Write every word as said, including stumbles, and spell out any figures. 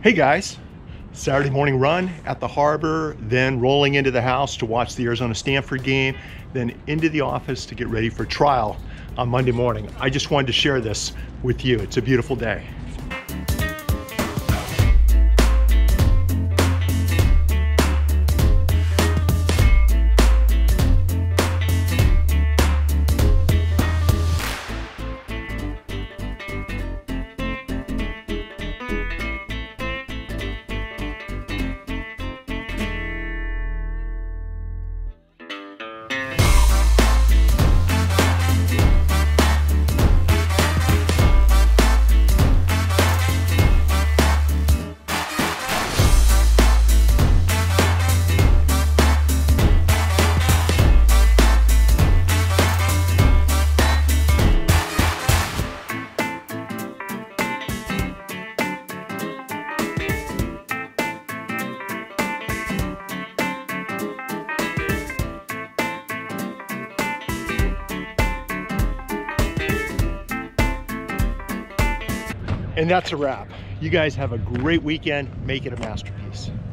Hey guys, Saturday morning run at the harbor, then rolling into the house to watch the Arizona-Stanford game, then into the office to get ready for trial on Monday morning. I just wanted to share this with you. It's a beautiful day. And that's a wrap. You guys have a great weekend. Make it a masterpiece.